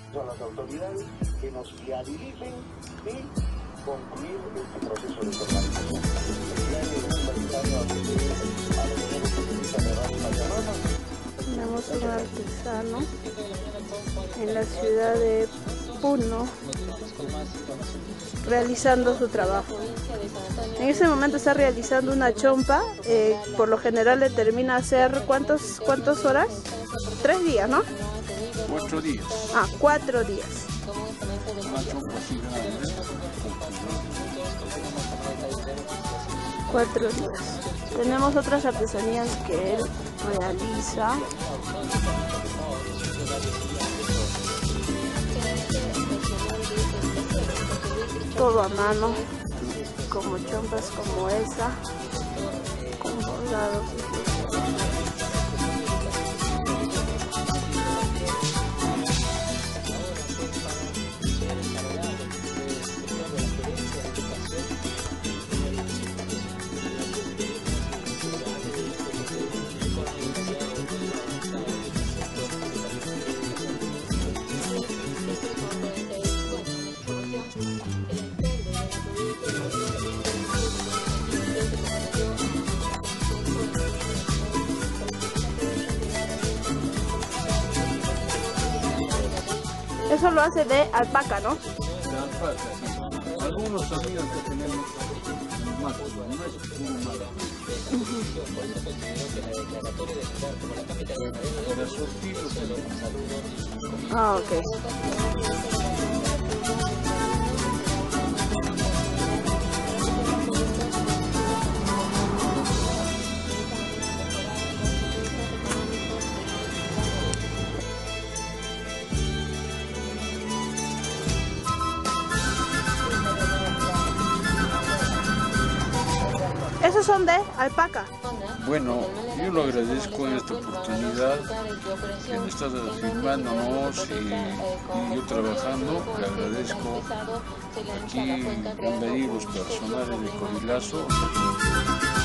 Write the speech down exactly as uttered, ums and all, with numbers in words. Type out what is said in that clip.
a las autoridades que nos viabilicen y concluir este proceso de normalización. Tenemos un artesano en la ciudad de Puno realizando su trabajo. En ese momento está realizando una chompa, eh, por lo general le termina a hacer ¿cuántos, cuántas horas? Tres días, ¿no? Cuatro días. Ah, cuatro días. Una chompa así grande. Cuatro días. Tenemos otras artesanías que él realiza. Todo a mano, como chompas como esa, con bordados. Eso lo hace de alpaca, ¿no? De alpaca, sí. Algunos sabían que tenemos más, no es puro malo. Para surtirlo tenemos. Ah, ok. ¿Esos son de alpaca? Bueno, yo lo agradezco en esta oportunidad que me estás filmándonos y, y yo trabajando. Le agradezco aquí en vehículos personales de Corilazo.